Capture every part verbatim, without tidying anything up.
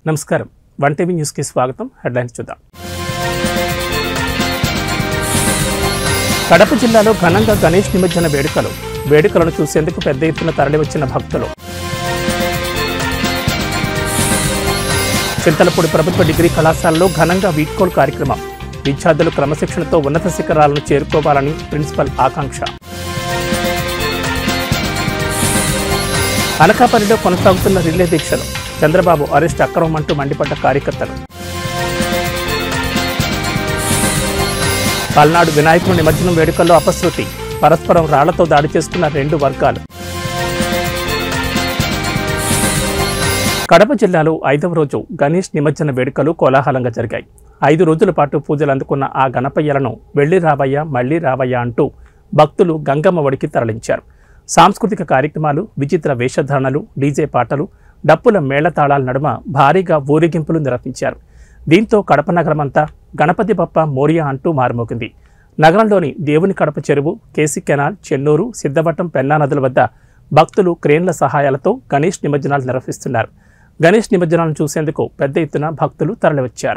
నమస్కారం one TV news కి స్వాగతం. హెడ్లైన్స్ చూద్దాం. కడప జిల్లాలో ఘనంగా గణేష్ నిమజ్జన వేడుకలు వేడుకలను చూసేందుకు పెద్ద ఎత్తున తరలివచ్చిన భక్తులు. చింతలపూడి ప్రభుత్వ డిగ్రీ కళాశాలలో ఘనంగా వీడ్కోలు కార్యక్రమం. విద్యార్థులు క్రమశిక్షణతో ఉన్నత శిఖరాలను చేరుకోవాలని ప్రిన్సిపల్ ఆకాంక్ష. అనకాపల్లిలో కొనసాగుతున్న రిలే దీక్షలు. చంద్రబాబు అరెస్ట్ అక్రమం అంటూ మండిపడ్డ కార్యకర్తలు. పల్నాడు వినాయకుని నిమజ్జనం వేడుకల్లో అపశృతి. పరస్పరం రాళ్లతో దాడి చేసుకున్న రెండు వర్గాలు. కడప జిల్లాలో ఐదవ రోజు గణేష్ నిమజ్జన వేడుకలు కోలాహలంగా జరిగాయి. ఐదు రోజుల పాటు పూజలు అందుకున్న ఆ గణపయ్యలను వెళ్లి రావయ్య మళ్లీ రావయ్య అంటూ భక్తులు గంగమ్మ ఒడికి తరలించారు. సాంస్కృతిక కార్యక్రమాలు, విచిత్ర వేషధారణలు, డీజే పాటలు, డప్పుల మేళతాళాల నడుమ భారీగా ఊరేగింపులు నిర్వహించారు. దీంతో కడప నగరమంతా గణపతి బప్ప మోరియా అంటూ మారుమోగింది. నగరంలోని దేవుని కడప చెరువు, కేసీ కెనాల్, చెన్నూరు, సిద్ధవటం, పెన్నా నదుల వద్ద భక్తులు క్రేన్ల సహాయాలతో గణేష్ నిమజ్జనాలు నిర్వహిస్తున్నారు. గణేష్ నిమజ్జనాలను చూసేందుకు పెద్ద ఎత్తున భక్తులు తరలివచ్చారు.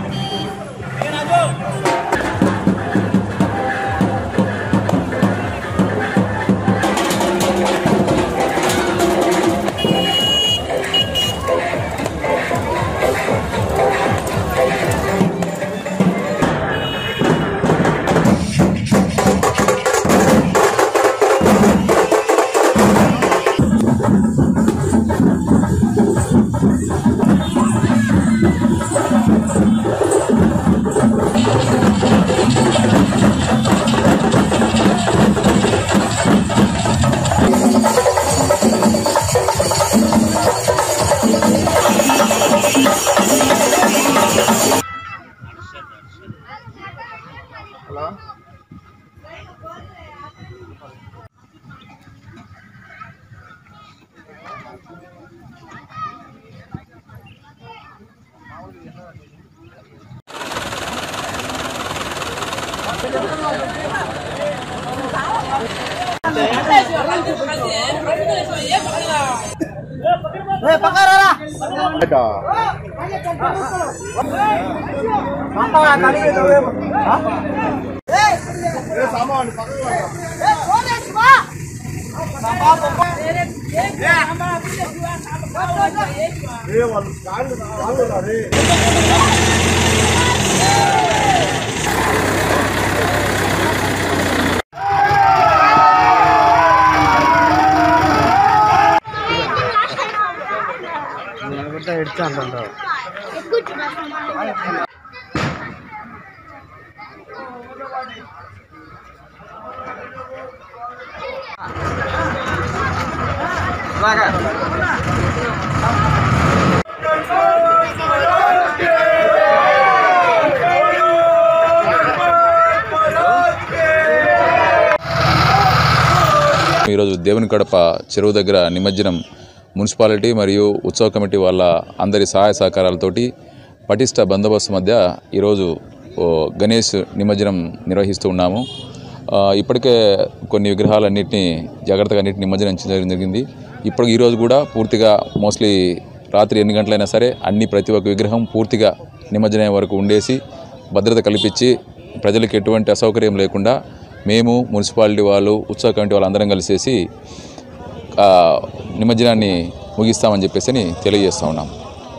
ఈరోజు దేవుని కడప చెరువు దగ్గర నిమజ్జనం మున్సిపాలిటీ మరియు ఉత్సవ కమిటీ వాళ్ళ అందరి సహాయ సహకారాలతోటి పటిష్ట బందోబస్తు మధ్య ఈరోజు గణేష్ నిమజ్జనం నిర్వహిస్తూ ఉన్నాము. ఇప్పటికే కొన్ని విగ్రహాలన్నింటినీ జాగ్రత్తగా అన్నింటినీ నిమజ్జనం చేయడం జరిగింది. ఇప్పుడు ఈరోజు కూడా పూర్తిగా మోస్ట్లీ రాత్రి ఎన్ని గంటలైనా సరే అన్ని ప్రతి ఒక్క విగ్రహం పూర్తిగా నిమజ్జనం వరకు ఉండేసి భద్రత కల్పించి ప్రజలకు ఎటువంటి అసౌకర్యం లేకుండా మేము మున్సిపాలిటీ వాళ్ళు ఉత్సవ కమిటీ వాళ్ళు అందరం కలిసేసి నిమజ్జనాన్ని ముగిస్తామని చెప్పేసి తెలియజేస్తూ ఉన్నాం.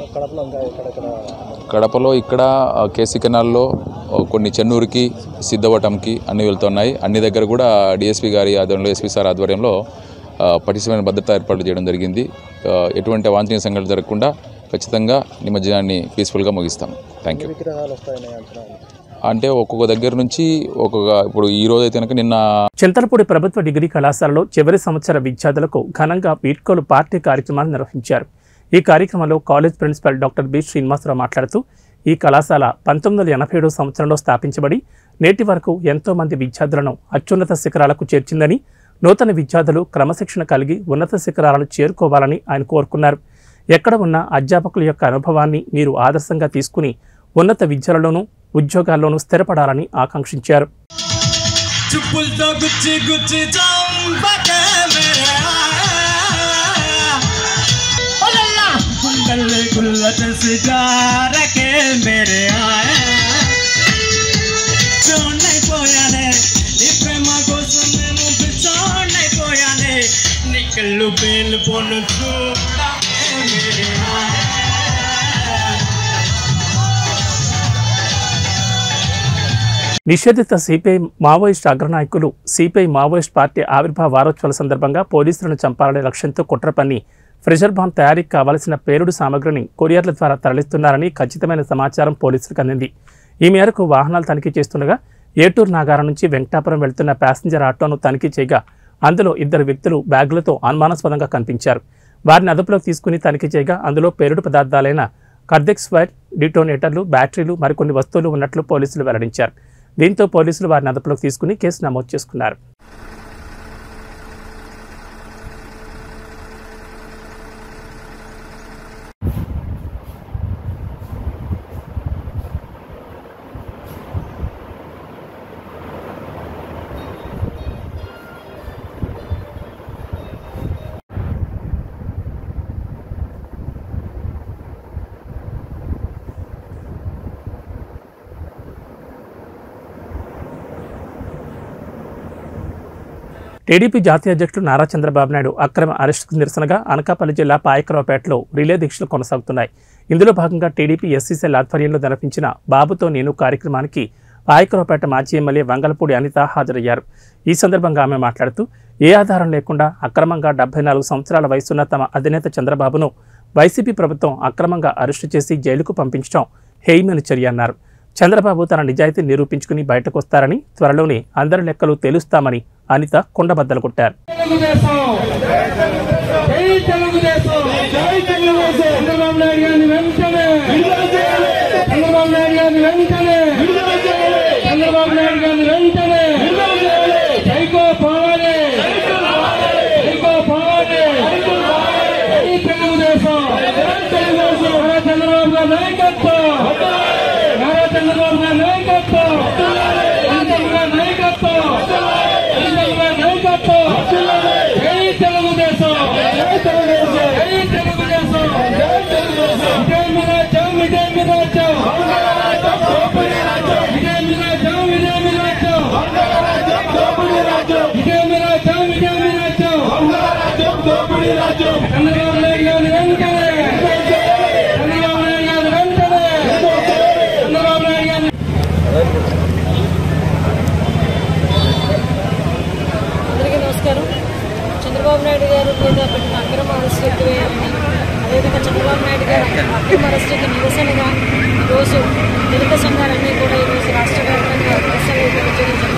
కడపలో ఇక్కడ కేసీ కెనాల్లో కొన్ని చెన్నూరుకి, సిద్ధవటంకి అన్ని వెళ్తున్నాయి. అన్ని దగ్గర కూడా డిఎస్పీ గారి ఆధ్వర్యంలో, ఎస్పీ సార్ ఆధ్వర్యంలో పటిష్టమైన భద్రతా ఏర్పాట్లు చేయడం జరిగింది. ఎటువంటి అవాంఛనీయ సంఘటనలు జరగకుండా ఖచ్చితంగా నిమజ్జనాన్ని పీస్ఫుల్గా ముగిస్తాం. Thank you. అంటే ఒక్కొక్క దగ్గర నుంచి ఒక్కొక్క ఇప్పుడు ఈ రోజు అయితే కనుక నిన్న చింతలపూడి ప్రభుత్వ డిగ్రీ కళాశాలలో చివరి సంవత్సర విద్యార్థులకు ఘనంగా వీడ్కోలు పార్టీ కార్యక్రమాలు నిర్వహించారు. ఈ కార్యక్రమంలో college principal doctor B Srinivasa Rao మాట్లాడుతూ ఈ కళాశాల పంతొమ్మిది వందల ఎనభై ఏడు సంవత్సరంలో స్థాపించబడి నేటి వరకు ఎంతో మంది విద్యార్థులను అత్యున్నత శిఖరాలకు చేర్చిందని, నూతన విద్యార్థులు క్రమశిక్షణ కలిగి ఉన్నత శిఖరాలను చేరుకోవాలని ఆయన కోరుకున్నారు. ఎక్కడ ఉన్న అధ్యాపకుల యొక్క అనుభవాన్ని మీరు ఆదర్శంగా తీసుకుని ఉన్నత విద్యలలోనూ ఉద్యోగాల్లోనూ స్థిరపడాలని ఆకాంక్షించారు. నిషేధిత సిపిఐ మావోయిస్ట్ అగ్రనాయకులు సిపిఐ మావోయిస్ట్ పార్టీ ఆవిర్భావ వారోత్సవాల సందర్భంగా పోలీసులను చంపాలనే లక్ష్యంతో కుట్ర పన్ని ఫ్రెషర్ బాంబ్ తయారీకి కావలసిన పేలుడు సామగ్రిని కొరియర్ల ద్వారా తరలిస్తున్నారని ఖచ్చితమైన సమాచారం పోలీసులకు అందింది. ఈ మేరకు వాహనాలు తనిఖీ చేస్తుండగా ఏటూరు నాగారం నుంచి వెంకటాపురం వెళ్తున్న ప్యాసింజర్ ఆటోను తనిఖీ చేయగా అందులో ఇద్దరు వ్యక్తులు బ్యాగులతో అనుమానాస్పదంగా కనిపించారు. వారిని అదుపులోకి తీసుకుని తనిఖీ చేయగా అందులో పేలుడు పదార్థాలైన కర్దెక్స్ వైర్, డిటోనేటర్లు, బ్యాటరీలు, మరికొన్ని వస్తువులు ఉన్నట్లు పోలీసులు వెల్లడించారు. దీంతో పోలీసులు వారిని అదుపులోకి తీసుకుని కేసు నమోదు చేసుకున్నారు. టీడీపీ జాతీయ అధ్యక్షుడు నారా చంద్రబాబు నాయుడు అక్రమ అరెస్టుకు నిరసనగా అనకాపల్లి జిల్లా పాయకరావుపేటలో రిలే దీక్షలు కొనసాగుతున్నాయి. ఇందులో భాగంగా టీడీపీ ఎస్సీసీఎల్ ఆధ్వర్యంలో నిర్వహించిన బాబుతో నేను కార్యక్రమానికి పాయకరావుపేట మాజీ ఎమ్మెల్యే వంగలపూడి అనిత హాజరయ్యారు. ఈ సందర్భంగా ఆమె మాట్లాడుతూ ఏ ఆధారం లేకుండా అక్రమంగా డెబ్బై నాలుగు సంవత్సరాల వయసున్న తమ అధినేత చంద్రబాబును వైసీపీ ప్రభుత్వం అక్రమంగా అరెస్టు చేసి జైలుకు పంపించడం హేయమైన చర్య అన్నారు. చంద్రబాబు తన నిజాయితీ నిరూపించుకుని బయటకు వస్తారని, త్వరలోనే అందరి లెక్కలు తెలుస్తామని అనిత కొండబద్దలు కొట్టారు. చంద్రబాబు నాయుడు గారు మీద పెట్టిన అక్రమ అరెస్టు ఎక్కువేయాలని, అదేవిధంగా చంద్రబాబు నాయుడు గారు అక్రమ అరెస్టుకి నిరసనగా ఈరోజు దళిత సంఘాలన్నీ కూడా ఈరోజు రాష్ట్ర వ్యాప్తంగా నిరసనలు తెలియజేయడం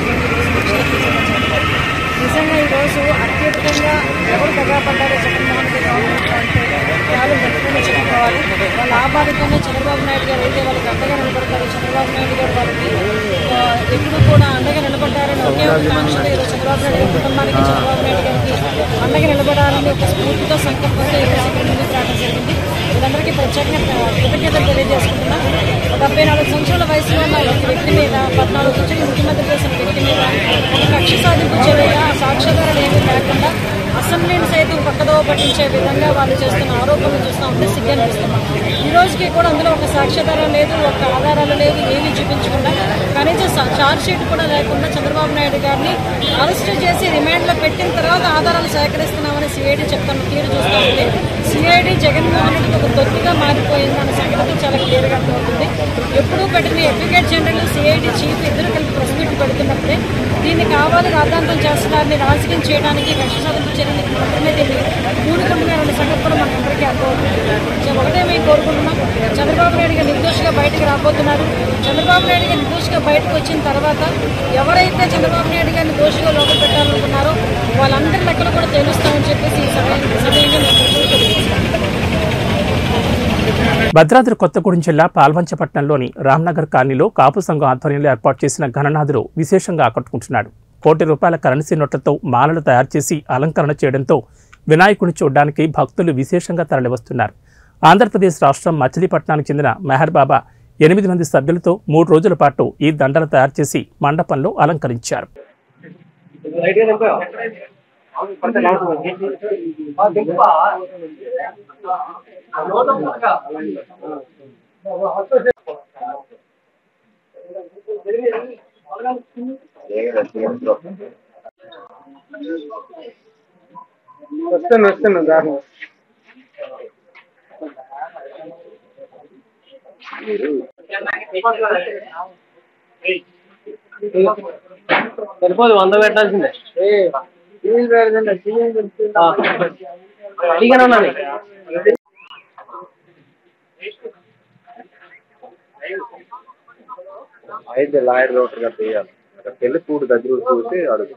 నిజంగా ఈరోజు అత్యధికంగా ఎవరు దగాపడ్డారో జగన్మోహన్ రెడ్డి గవర్నమెంట్ అంటే వాళ్ళు గట్టిగా చెప్పుకోవాలి. వాళ్ళ ఆబాధికంగా చంద్రబాబు నాయుడు గారు అయితే వాళ్ళకి అండగా నిలబడతారు. చంద్రబాబు నాయుడు గారు వాళ్ళకి ఎప్పుడు కూడా అండగా నిలబడ్డారని ఒకే ఒక కాంక్షలో ఈరోజు చంద్రబాబు నాయుడు గారి కుటుంబానికి, చంద్రబాబు నాయుడు గారికి అండగా నిలబడాలని ఒక స్ఫూర్తితో సంకల్పంతో ఈరోజు ముందుకు రావడం జరిగింది. వీళ్ళందరికీ ప్రత్యేకంగా కృతజ్ఞతలు తెలియజేసుకుంటున్నాం. డెబ్బై నాలుగు సంవత్సరాల వయసులో ఉన్న ఒక వ్యక్తి మీద, పద్నాలుగు సంవత్సరాలు ముఖ్యమంత్రి చేసిన వ్యక్తి మీద ఒక కక్ష సాధింపు చర్యగా సాక్ష్యాధారాలు ఏమీ లేకుండా అసెంబ్లీని సైతం పక్కదో పట్టించే విధంగా వాళ్ళు చేస్తున్న ఆరోపణలు చూస్తూ ఉంటే సిగ్గు అనిపిస్తున్నాం. ఈ రోజుకి కూడా అందులో ఒక సాక్ష్యాధారం లేదు, ఒక ఆధారాలు లేవు, ఏమీ చూపించకుండా కనీసం ఛార్జ్ షీట్ కూడా లేకుండా చంద్రబాబు నాయుడు గారిని అరెస్టు చేసి రిమాండ్లో పెట్టిన తర్వాత ఆధారాలు సేకరిస్తున్నామని సిఐడి చెప్తున్న తీరు చూస్తూ ఉంటే సిఐడి జగన్మోహన్ రెడ్డికి ఒక తొత్తుగా మారిపోయిందన్న సంగతి చాలా క్లియర్గా అర్థమవుతుంది. ఎప్పుడూ పెట్టిన అడ్వకేట్ జనరల్, సిఐడి చీఫ్ ఇద్దరు కలిపి ప్రెస్ మీట్ పెడుతున్నప్పుడే దీన్ని కావాలి రాద్ధాంతం చేస్తున్నారని రాజకీయం చేయడానికి కక్ష సాధింపు చర్యలకు మాత్రమే దీన్ని కూడుకుంటున్నారనే సంగతి కూడా మనకందరికీ అర్థమవుతుంది. ఒకటే మేము కోరుకుంటున్నాం, చంద్రబాబు నాయుడు గారు నిర్దోషిగా బయటకు రాబోతున్నారు. చంద్రబాబు నాయుడు గారు నిర్దోషిగా బయటకు వచ్చిన తర్వాత ఎవరైతే చంద్రబాబు నాయుడు గారిని దోషిగా లోపల పెట్టాలనుకున్నారో వాళ్ళందరి లెక్కలు కూడా తెలుస్తామని చెప్పేసి ఈ సమయంలో సమయంలో భద్రాద్రి కొత్తగూడెం జిల్లా పాల్వంచపట్నంలోని రామ్నగర్ కాలనీలో కాపు సంఘం ఆధ్వర్యంలో ఏర్పాటు చేసిన గణనాథుడు విశేషంగా ఆకట్టుకుంటున్నాడు. కోటి రూపాయల కరెన్సీ నోట్లతో మాలలు తయారు చేసి అలంకరణ చేయడంతో వినాయకుడిని చూడడానికి భక్తులు విశేషంగా తరలివస్తున్నారు. ఆంధ్రప్రదేశ్ రాష్ట్రం మచిలీపట్నానికి చెందిన మెహర్ బాబా ఎనిమిది మంది సభ్యులతో మూడు రోజుల పాటు ఈ దండలు తయారు చేసి మండపంలో అలంకరించారు. వస్తాను వస్తాను దాని సరిపోదు వంద పెట్టాల్సిందే అడిగాను ఉన్నాను అయితే లాయర్ రోటర్ గా చేయాలి అక్కడికి వెళ్ళి కూడు దగ్గర చూసి అడుగు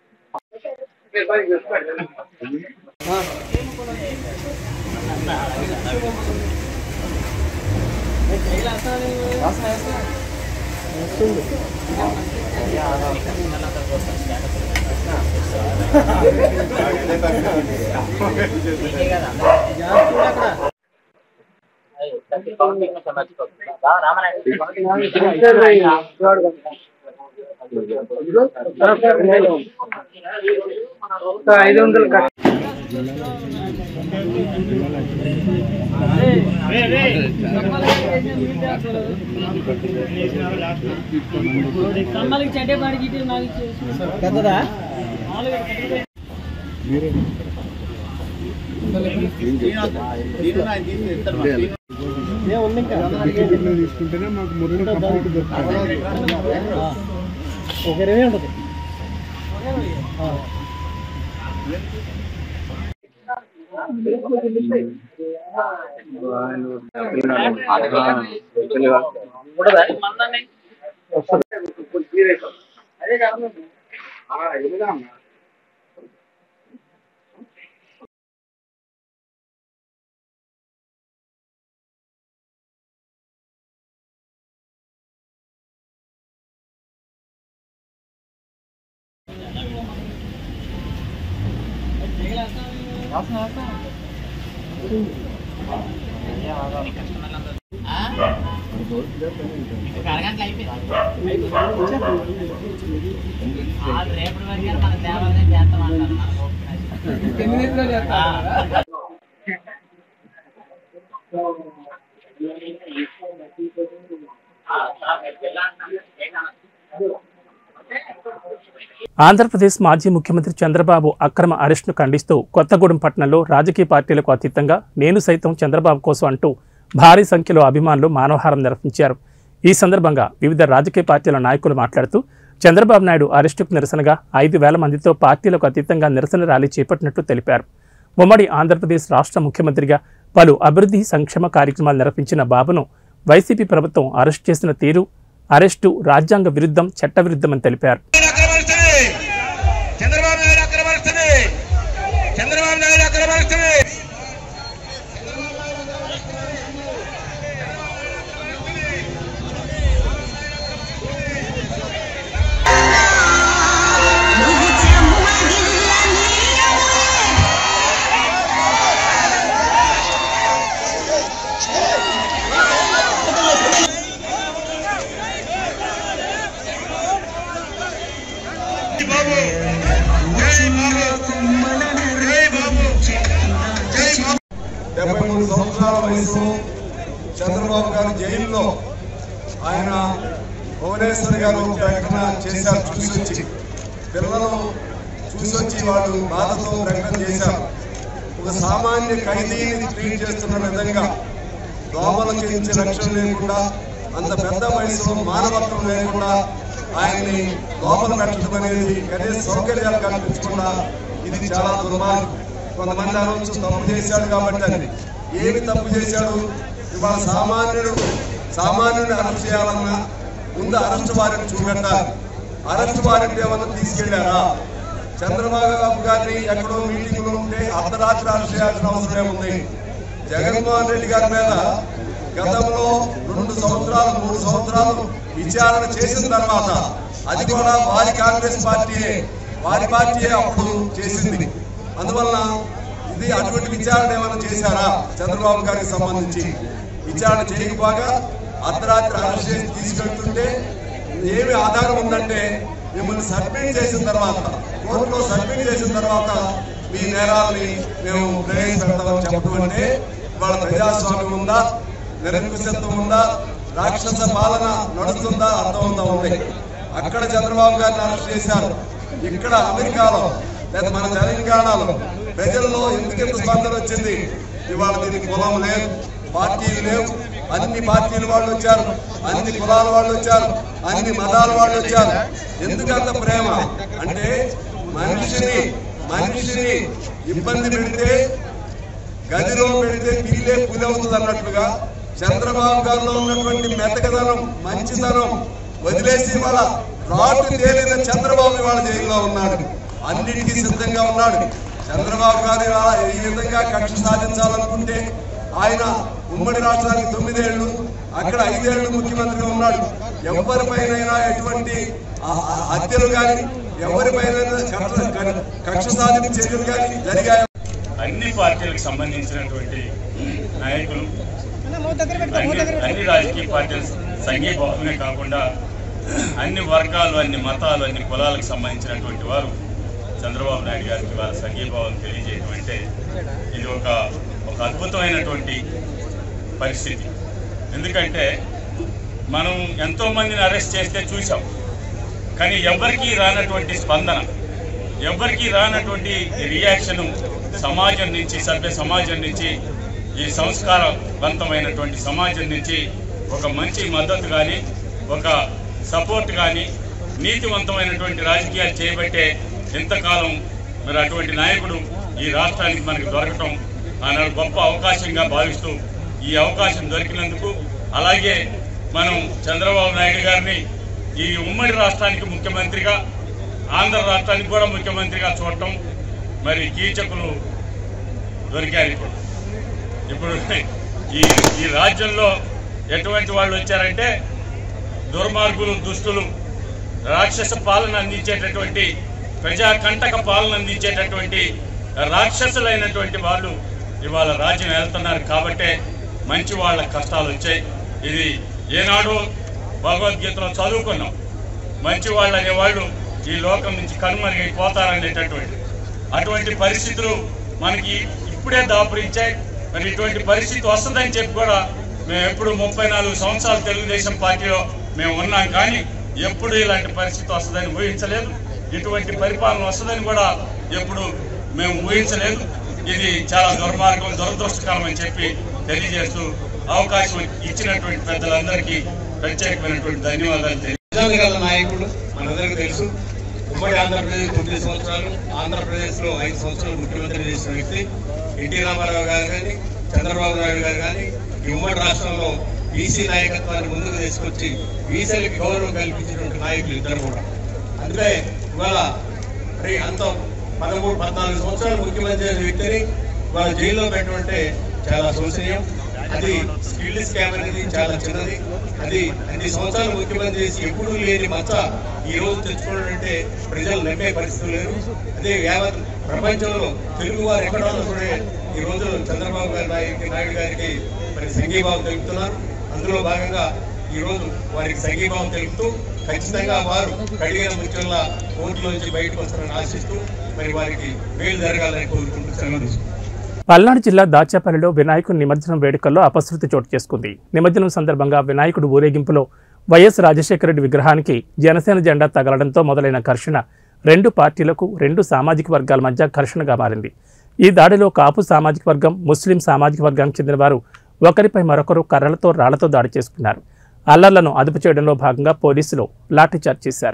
ఐదు వందలు కమ్మలకి చెడ్డే పాడికి పెద్దదా తీసుకుంటేనే మాకు మురుగు కంప్లీట్ దొరుకుతుంది ఒకరే ఉంటుంది అదే కాదు రేపటి వరకు మన దేవాలయం చేస్తామంటారు ఆంధ్రప్రదేశ్ మాజీ ముఖ్యమంత్రి చంద్రబాబు అక్రమ అరెస్టును ఖండిస్తూ కొత్తగూడెం పట్టణంలో రాజకీయ పార్టీలకు అతీతంగా నేను సైతం చంద్రబాబు కోసం అంటూ భారీ సంఖ్యలో అభిమానులు మానవహారం నిర్వహించారు. ఈ సందర్భంగా వివిధ రాజకీయ పార్టీల నాయకులు మాట్లాడుతూ చంద్రబాబు నాయుడు అరెస్టుకు నిరసనగా ఐదు వేల మందితో పార్టీలకు అతీతంగా నిరసన ర్యాలీ చేపట్టినట్లు తెలిపారు. ఉమ్మడి ఆంధ్రప్రదేశ్ రాష్ట్ర ముఖ్యమంత్రిగా పలు అభివృద్ధి సంక్షేమ కార్యక్రమాలు నిర్వహించిన బాబును వైసీపీ ప్రభుత్వం అరెస్టు చేసిన తీరు అరెస్టు రాజ్యాంగ విరుద్ధం, చట్ట విరుద్ధమని తెలిపారు. డెబ్బై మూడు సంవత్సరాల వయసు చంద్రబాబు గారు జైల్లో ఆయన భువనేశ్వర్ గారు ప్రకటన చేశారు. చూసొచ్చి పిల్లలు చూసొచ్చి వాళ్ళు బాధతో ప్రకటన చేశారు. ఒక సామాన్య ఖైదీని ట్రీట్ చేస్తున్న విధంగా దోమలకు ఇచ్చే రక్షణ లేకుండా, అంత పెద్ద వయసులో మానవత్వం లేకుండా ఆయన్ని లోపల పెట్టడం అనేది కనీస సౌకర్యాలు కల్పించకుండా ఇది చాలా దుర్మార్గం. కొంతమంది అనవచ్చు తప్పు చేశాడు కాబట్టి అని. ఏమి తప్పు చేశాడు? ఇవాళ సామాన్యుడు సామాన్యుడిని అరెస్ట్ చేయాలన్నా ముందు అరెస్ట్ వారిని చూపెట్టాలి. అరెస్ట్ వారిని ఏమన్నా తీసుకెళ్లారా? చంద్రబాబు గారిని ఎక్కడో మీటింగ్లో ఉంటే అర్ధరాత్రి అరెస్ట్ చేయాల్సిన అవసరం ఉంది. జగన్మోహన్ రెడ్డి గారి మీద గతంలో రెండు సంవత్సరాలు మూడు సంవత్సరాలు విచారణ చేసిన తర్వాత అది కూడా వారి కాంగ్రెస్ పార్టీయే వారి పార్టీయే అప్పుడు చేసింది. అందువల్ల ఇది అటువంటి విచారణ ఏమైనా చేశారా? చంద్రబాబు గారికి సంబంధించి విచారణ చేయకపోగా అర్ధరాత్రి అరెస్ట్ చేసి తీసుకెళ్తుంటే ఏమి ఆధారం ఉందంటే మిమ్మల్ని సస్పెండ్ చేసిన తర్వాత కోర్టులో సబ్మిట్ చేసిన తర్వాత మీ నేరాలని మేము ప్రవేశపెడతామని చెప్పడం అంటే వాళ్ళ ప్రజాస్వామ్యం ఉందా, నిరంకుశత్వం ఉందా, రాక్షస పాలన నడుస్తుందా అర్థమవుతా ఉంది. అక్కడ చంద్రబాబు గారిని అరెస్ట్ చేశారు, ఇక్కడ అమెరికాలో లేదా మన తెలంగాణలో ప్రజల్లో ఎందుకెంత స్పందన వచ్చింది? ఇవాళ దీనికి కులం లేదు, పార్టీలు లేవు, అన్ని పార్టీల వాళ్ళు వచ్చారు, అన్ని కులాల వాళ్ళు వచ్చారు, అన్ని మతాల వాళ్ళు వచ్చారు. ఎందుకంత ప్రేమ అంటే మనిషిని మనిషిని ఇబ్బంది పెడితే గదిలో పెడితే పిల్లే పులి అవుతుంది అన్నట్లుగా చంద్రబాబు గారిలో ఉన్నటువంటి మెతకదనం, మంచితనం వదిలేసి వాళ్ళ రాటు తేలిన చంద్రబాబు ఇవాళ జైల్లో ఉన్నాడు, అన్నిటికీ సిద్ధంగా ఉన్నాడు. చంద్రబాబు గారు ఈ విధంగా కక్ష సాధించాలనుకుంటే ఆయన ఉమ్మడి రాష్ట్రానికి తొమ్మిదేళ్లు, అక్కడ ఐదేళ్లు ముఖ్యమంత్రిగా ఉన్నాడు. ఎవరిపైనైనా ఎటువంటి హత్యలు కానీ ఎవరిపైన కక్ష సాధింపు చర్యలు కానీ జరిగాయి. అన్ని పార్టీలకు సంబంధించినటువంటి నాయకులు, అన్ని రాజకీయ పార్టీల సంఘీభావమే కాకుండా అన్ని వర్గాలు, అన్ని మతాలు, అన్ని కులాలకు సంబంధించినటువంటి వారు చంద్రబాబు నాయుడు గారికి వారి సంఘీభావం తెలియజేయడం అంటే ఇది ఒక ఒక అద్భుతమైనటువంటి పరిస్థితి. ఎందుకంటే మనం ఎంతోమందిని అరెస్ట్ చేస్తే చూసాం, కానీ ఎవరికీ రానటువంటి స్పందన, ఎవరికీ రానటువంటి రియాక్షను సమాజం నుంచి, సభ్య సమాజం నుంచి, ఈ సంస్కారవంతమైనటువంటి సమాజం నుంచి ఒక మంచి మద్దతు కానీ, ఒక సపోర్ట్ కానీ, నీతివంతమైనటువంటి రాజకీయాలు చేయబట్టే ఇంతకాలం మరి అటువంటి నాయకుడు ఈ రాష్ట్రానికి మనకు దొరకటం ఆనాడు గొప్ప అవకాశంగా భావిస్తూ ఈ అవకాశం దొరికినందుకు, అలాగే మనం చంద్రబాబు నాయుడు గారిని ఈ ఉమ్మడి రాష్ట్రానికి ముఖ్యమంత్రిగా, ఆంధ్ర రాష్ట్రానికి కూడా ముఖ్యమంత్రిగా చూడటం మరి కీచకులు దొరికారు. ఇప్పుడు ఇప్పుడు ఈ ఈ రాజ్యంలో ఎటువంటి వాళ్ళు వచ్చారంటే దుర్మార్గులు, దుష్టులు, రాక్షస పాలన అందించేటటువంటి, ప్రజాకంటక పాలన అందించేటటువంటి రాక్షసులైనటువంటి వాళ్ళు ఇవాళ రాజ్యం వెళ్తున్నారు. కాబట్టే మంచి వాళ్ళ కష్టాలు వచ్చాయి. ఇది ఏనాడో భగవద్గీతలో చదువుకున్నాం, మంచి వాళ్ళు అనేవాళ్ళు ఈ లోకం నుంచి కనుమరుగైపోతారనేటటువంటి అటువంటి పరిస్థితులు మనకి ఇప్పుడే దాపురించాయి. మరి ఇటువంటి పరిస్థితి వస్తుందని చెప్పి కూడా మేము ఎప్పుడు ముప్పై నాలుగు సంవత్సరాలు తెలుగుదేశం పార్టీలో మేము ఉన్నాం, కానీ ఎప్పుడు ఇలాంటి పరిస్థితి వస్తుందని ఊహించలేదు. ఇటువంటి పరిపాలన వస్తుందని కూడా ఎప్పుడు మేము ఊహించలేదు. ఇది చాలా దుర్మార్గం, దురదృష్టకరం అని చెప్పి తెలియజేస్తూ అవకాశం ఇచ్చినటువంటి పెద్దలందరికీ ప్రత్యేకమైనటువంటి ధన్యవాదాలు తెలియజేయాలి. నాయకుడు మనందరికీ తెలుసు, ఉమ్మడి ఆంధ్రప్రదేశ్ తొమ్మిది సంవత్సరాలు, ఆంధ్రప్రదేశ్లో ఐదు సంవత్సరాలు ముఖ్యమంత్రి చేసిన వ్యక్తి ఎన్టీ రామారావు గారు కానీ, చంద్రబాబు నాయుడు గారు కానీ ఈ ఉమ్మడి రాష్ట్రంలో బీసీ నాయకత్వాన్ని ముందుకు తీసుకొచ్చి బీసీలకు గౌరవం కల్పించినటువంటి నాయకులు ఇద్దరు కూడా. అందుకే ఇవాళ మరి అంత పదమూడు పద్నాలుగు సంవత్సరాలు ముఖ్యమంత్రి చేసిన వ్యక్తిని ఇవాళ జైల్లో పెట్టమంటే చాలా శోచనీయం. అది స్కిల్ స్కామ్ అనేది చాలా చిన్నది. అది అన్ని సంవత్సరాలు ముఖ్యమంత్రి చేసి ఎప్పుడూ లేని మచ్చ ఈ రోజు తెచ్చుకోవడం అంటే ప్రజలు నమ్మే పరిస్థితులు లేరు. అదే యావత్ ప్రపంచంలో తెలుగు వారు ఎక్కడ కూడా ఈ రోజు చంద్రబాబు గారి నాయకు నాయుడు గారికి మరి సంఘీభావం తెలుపుతున్నారు. అందులో భాగంగా ఈ రోజు వారికి సంఘీభావం తెలుపుతూ ఖచ్చితంగా వారు కడిగిన ముత్యంలా కోర్టులో నుంచి బయటకు వస్తారని ఆశిస్తూ మరి వారికి మేలు జరగాలని కోరుకుంటూ సెలవు తీసుకుంటారు. పల్నాడు జిల్లా దాచేపల్లిలో వినాయకుడి నిమజ్జనం వేడుకల్లో అపశృతి చోటు చేసుకుంది. నిమజ్జనం సందర్భంగా వినాయకుడు ఊరేగింపులో వైఎస్ రాజశేఖర రెడ్డి విగ్రహానికి జనసేన జెండా తగలడంతో మొదలైన ఘర్షణ రెండు పార్టీలకు, రెండు సామాజిక వర్గాల మధ్య ఘర్షణగా మారింది. ఈ దాడిలో కాపు సామాజిక వర్గం, ముస్లిం సామాజిక వర్గానికి చెందిన వారు ఒకరిపై మరొకరు కర్రలతో, రాళ్లతో దాడి చేసుకున్నారు. అల్లర్లను అదుపు చేయడంలో భాగంగా పోలీసులు లాఠీచార్జ్ చేశారు.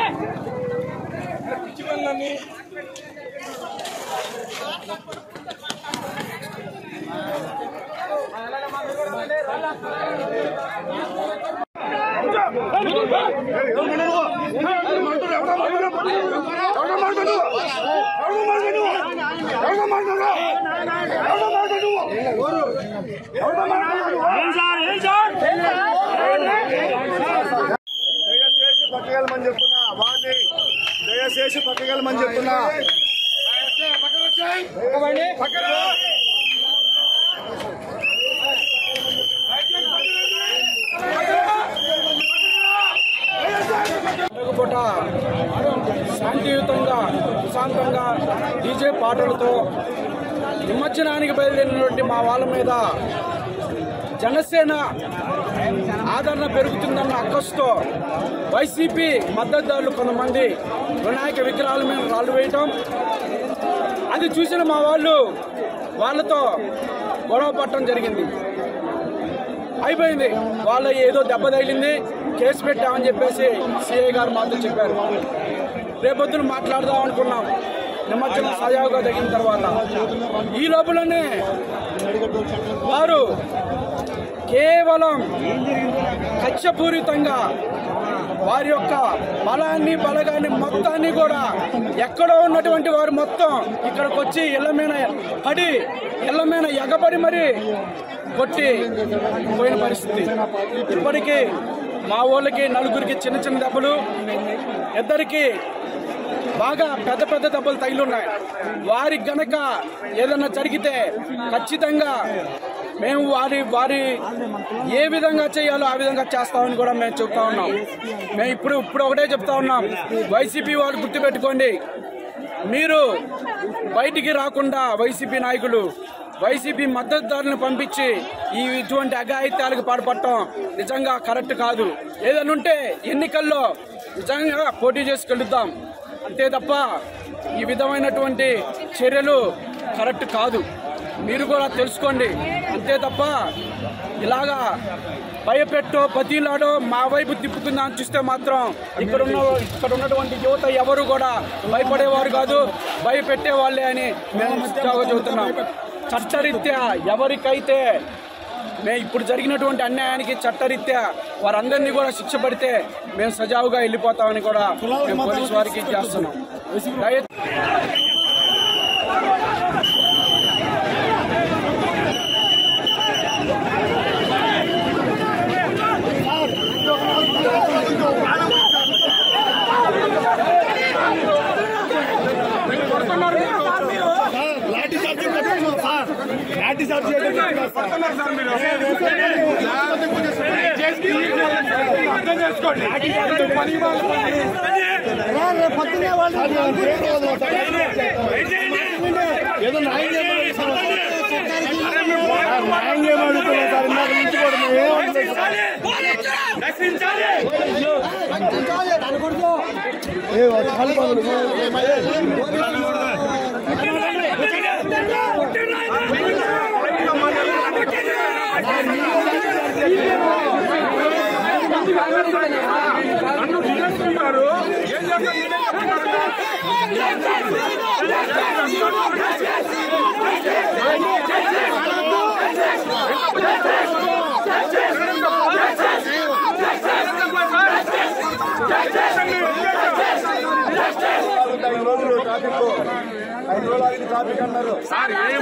దయచేసి పక్కగలమని చెప్తున్నా, వాడిని దయచేసి పక్కగలమని చెప్తున్నా. శాంతియుతంగా పాటలతో నిమజ్జనానికి బయలుదేరినటువంటి మా వాళ్ళ మీద జనసేన ఆదరణ పెరుగుతుందన్న అక్కసుతో వైసీపీ మద్దతుదారులు కొంతమంది వినాయక విగ్రహాల మీద రాళ్ళు వేయటం, అది చూసిన మా వాళ్ళు వాళ్ళతో గొడవ పట్టడం జరిగింది. అయిపోయింది, వాళ్ళు ఏదో దెబ్బ తగిలింది, కేసు పెట్టామని చెప్పేసి సిఐ గారు మాతో చెప్పారు. రేపొద్దున మాట్లాడదాం అనుకున్నాం నిమజ్జనం సజావుగా తగిన తర్వాత. ఈ లోపలనే వారు కేవలం కక్షపూరితంగా వారి యొక్క బలాన్ని బలగాన్ని మొత్తాన్ని కూడా ఎక్కడో ఉన్నటువంటి వారు మొత్తం ఇక్కడికి వచ్చి ఇళ్ల మీద పడి ఇళ్ల మీద ఎగబడి మరి కొట్టి పోయిన పరిస్థితి. ఇప్పటికీ మా ఊళ్ళకి నలుగురికి చిన్న చిన్న దెబ్బలు, ఇద్దరికి బాగా పెద్ద పెద్ద దెబ్బలు తగిలున్నాయి. వారికి గనక ఏదన్నా జరిగితే ఖచ్చితంగా మేము వారి వారి ఏ విధంగా చేయాలో ఆ విధంగా చేస్తామని కూడా మేము చెప్తా ఉన్నాం. మేము ఇప్పుడు ఇప్పుడు ఒకటే చెప్తా ఉన్నాం, వైసీపీ వాళ్ళు గుర్తుపెట్టుకోండి, మీరు బయటికి రాకుండా వైసీపీ నాయకులు వైసీపీ మద్దతుదారులను పంపించి ఈ ఇటువంటి అఘాయిత్యాలకు పాల్పడటం నిజంగా కరెక్ట్ కాదు. ఏదైనా ఉంటే ఎన్నికల్లో నిజంగా పోటీ చేసి గెలుద్దాం, అంతే తప్ప ఈ విధమైనటువంటి చర్యలు కరెక్ట్ కాదు. మీరు కూడా తెలుసుకోండి, అంతే తప్ప ఇలాగా భయపెట్టో బతీలాడో మా వైపు తిప్పుకుందా అని చూస్తే మాత్రం ఇక్కడ ఉన్న ఇక్కడ ఉన్నటువంటి యువత ఎవరు కూడా భయపడేవారు కాదు, భయపెట్టే వాళ్ళే అని మేము చెబుతున్నాం. చట్టరీత్యా ఎవరికైతే మేము ఇప్పుడు జరిగినటువంటి అన్యాయానికి చట్టరీత్యా వారందరినీ కూడా శిక్ష పడితే మేము సజావుగా వెళ్ళిపోతామని కూడా మేము పోలీసు వారికి చేస్తున్నాం. ఏదో న్యాయం చేయమని న్యాయం చేయమడుతున్నా సార్, ఇందాక నుంచి కూడా ఐదు రోజులు ట్రాఫిక్ అన్నారు సార్. ఏం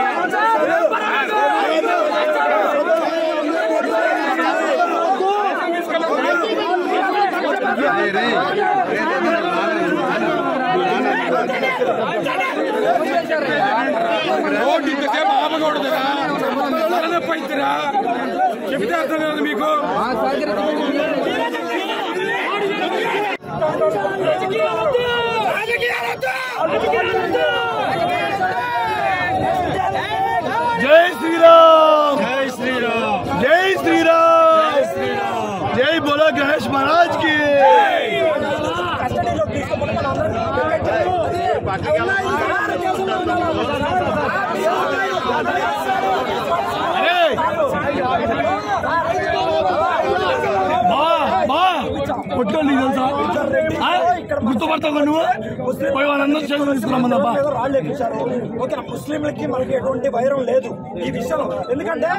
రోడ్డు ఇంతసేపు ఆపకూడదురా, తలనొప్పైతురా, చెప్తే అర్థం కాదు మీకు. జై శ్రీరామ్, జై శ్రీరామ్, జై శ్రీరామ్, జై శ్రీరామ్, జై బోలో గణేష్ మహారాజ్ కి. కొట్లో నీకు తెలుసా, గుర్తుపడతావు నువ్వు పోయి వాళ్ళందరూ చేతులు తీసుకున్నామన్నబ్బా. ఓకే, ముస్లింలకి మనకి ఎటువంటి వైరం లేదు ఈ విషయం, ఎందుకంటే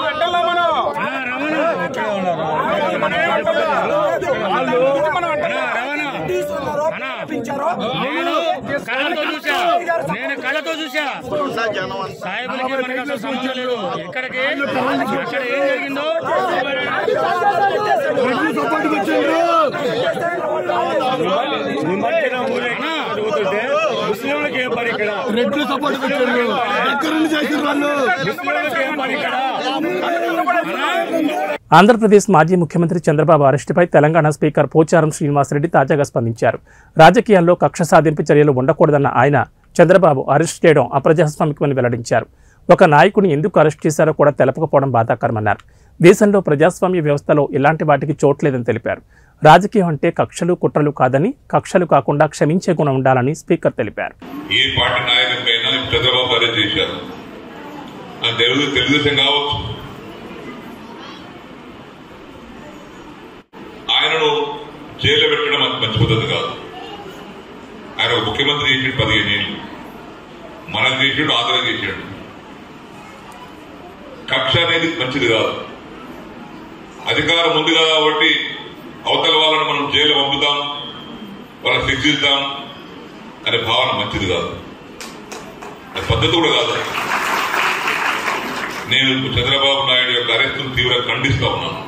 నేను కళ్ళతో చూసా సాయిబులకి మనకి అసలు సంబంధం లేదు. ఇక్కడికి అక్కడ ఏం జరిగిందో ముస్లింలకి ఏం పని ఇక్కడ, రెడ్లు సపోర్ట్ పెట్టారు, దగ్గరుండి చేసిన వాళ్ళు. ముస్లింలకి ఏం పని ఇక్కడ. ఆంధ్రప్రదేశ్ మాజీ ముఖ్యమంత్రి చంద్రబాబు అరెస్టుపై తెలంగాణ స్పీకర్ పోచారం శ్రీనివాసరెడ్డి తాజాగా స్పందించారు. రాజకీయాల్లో కక్ష సాధింపు చర్యలు ఉండకూడదన్న ఆయన చంద్రబాబు అరెస్ట్ చేయడం అప్రజాస్వామికమని వెల్లడించారు. ఒక నాయకుని ఎందుకు అరెస్ట్ చేశారో కూడా తెలపకపోవడం బాధాకరమన్నారు. దేశంలో ప్రజాస్వామ్య వ్యవస్థలో ఇలాంటి వాటికి చోట్లేదని తెలిపారు. రాజకీయం అంటే కక్షలు కుట్రలు కాదని, కక్షలు కాకుండా క్షమించే గుణం ఉండాలని స్పీకర్ తెలిపారు. ఈ పార్టీ నాయకులపైన చంద్రబాబు అరెస్ట్ చేశారు. తెలుగు తెలుగుదేశం కావచ్చు, ఆయనను జైల్లో పెట్టడం అది మంచి పద్ధతి కాదు. ఆయన ఒక ముఖ్యమంత్రి చేసాడు పదిహేను ఏళ్ళు, మనం చేసాడు, ఆంధ్ర చేశాడు. కక్ష అనేది మంచిది కాదు. అధికారం ఉంది కాబట్టి అవతల వాళ్ళని మనం జైలు పంపుతాం, వాళ్ళని శిక్షిస్తాం అనే భావన మంచిది కాదు, అది పద్ధతి కూడా కాదు. నేను చంద్రబాబు నాయుడు యొక్క అరెస్టును తీవ్రంగా ఖండిస్తా ఉన్నాను.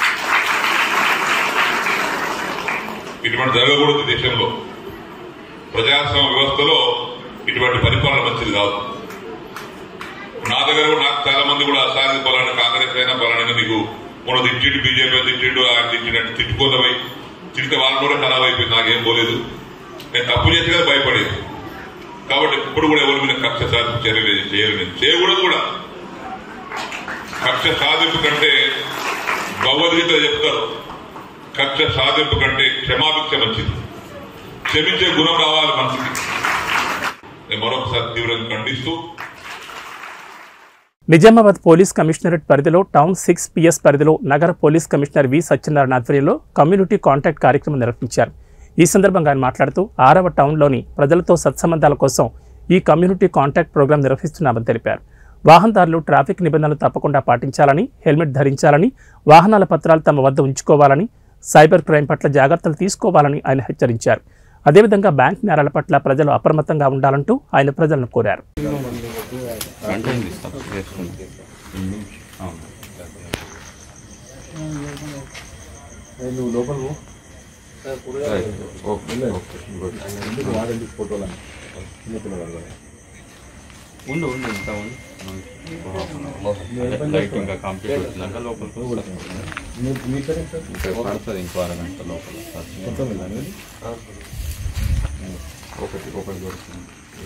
ఇటువంటి జరగకూడదు. దేశంలో ప్రజాస్వామ్య వ్యవస్థలో ఇటువంటి పరిపాలన మంచిది కాదు. నా దగ్గర కూడా నాకు చాలా మంది కూడా సాగి పలానా కాంగ్రెస్ అయినా పలానా నీకు మొన్న తిట్టిండు, బీజేపీ తిట్టిండు, ఆయన తిట్టినట్టు తిట్టుకోదమై తిడితే వాళ్ళ కూడా ఖరాబ్ అయిపోయింది. నాకేం పోలేదు, నేను తప్పు చేసి కదా భయపడేది. కాబట్టి ఇప్పుడు కూడా ఎవరి మీద కక్ష సాధింపు చర్యలేదు, చేయలేదు, చేయకూడదు కూడా. కక్ష సాధింపు కంటే భగవద్గీత చెప్తారు, కక్ష సాధింపు కంటే క్షమాభిక్ష మంచిది. క్షమించే గుణం రావాలి మనిషికి. నేను మరొకసారి తీవ్రంగా ఖండిస్తూ నిజామాబాద్ పోలీస్ కమిషనరేట్ పరిధిలో టౌన్ సిక్స్ పిఎస్ పరిధిలో నగర పోలీస్ కమిషనర్ వి సత్యనారాయణ ఆధ్వర్యంలో కమ్యూనిటీ కాంటాక్ట్ కార్యక్రమం నిర్వహించారు. ఈ సందర్భంగా ఆయన మాట్లాడుతూ ఆరవ టౌన్లోని ప్రజలతో సత్సంబంధాల కోసం ఈ కమ్యూనిటీ కాంటాక్ట్ ప్రోగ్రాం నిర్వహిస్తున్నామని తెలిపారు. వాహనదారులు ట్రాఫిక్ నిబంధనలు తప్పకుండా పాటించాలని, హెల్మెట్ ధరించాలని, వాహనాల పత్రాలు తమ వద్ద ఉంచుకోవాలని, సైబర్ క్రైమ్ పట్ల జాగ్రత్తలు తీసుకోవాలని ఆయన హెచ్చరించారు. అదేవిధంగా బ్యాంక్ నేరాల పట్ల ప్రజలు అప్రమత్తంగా ఉండాలంటూ ఆయన ప్రజలను కోరారు. ఉండు ఉండు ఇంకా లైట్ ఇంకా కంప్లీట్ వచ్చినాక లోపలికి పడుతుంది. ఇంకో అరగంట లోపల ఒకటి ఒకటి దొరుకుతుంది.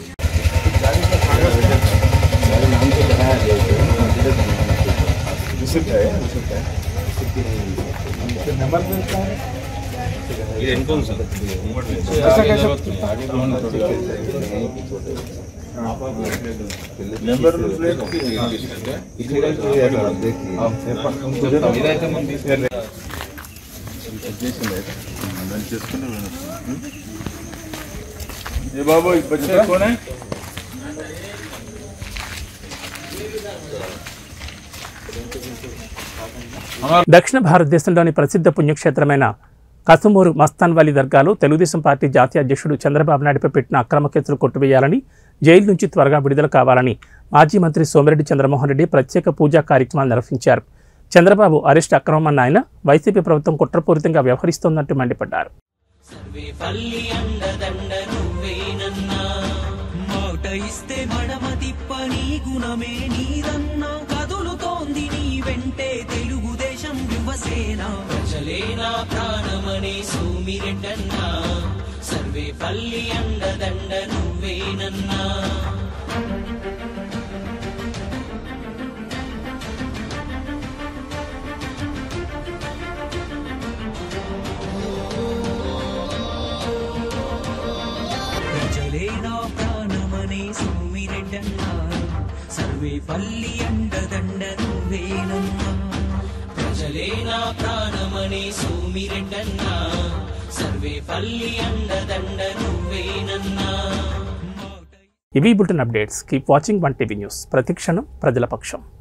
ఇది ఎంత ఉంది సార్? దక్షిణ భారతదేశంలోని ప్రసిద్ధ పుణ్యక్షేత్రమైన కసుమూరు మస్తాన్వలి దర్గాలో తెలుగుదేశం పార్టీ జాతీయ అధ్యక్షుడు చంద్రబాబు నాయుడుపై పెట్టిన అక్రమ కేసులు కొట్టివేయాలని, జైలు నుంచి త్వరగా విడుదల కావాలని మాజీ మంత్రి సోమిరెడ్డి చంద్రమోహన్ రెడ్డి ప్రత్యేక పూజా కార్యక్రమాలు నిర్వహించారు. చంద్రబాబు అరెస్ట్ అక్రమమన్న ఆయన వైసీపీ ప్రభుత్వం కుట్రపూరితంగా వ్యవహరిస్తోందంటూ మండిపడ్డారు. సర్వే పల్లి అండదండ నువ్వేనన్నా. ప్రజలేనా ప్రాణమనే సోమిరెడ్డన్నా. సర్వే పల్లి అండదండ నువ్వేనన్నా. ప్రజలేనా ప్రాణమనే సోమిరెడ్డన్నా. సర్వే పల్లి అండదండ నువ్వేనన్నా. ఇవి bulletin updates. Keep watching one TV news. ప్రతిక్షణం ప్రజల పక్షం.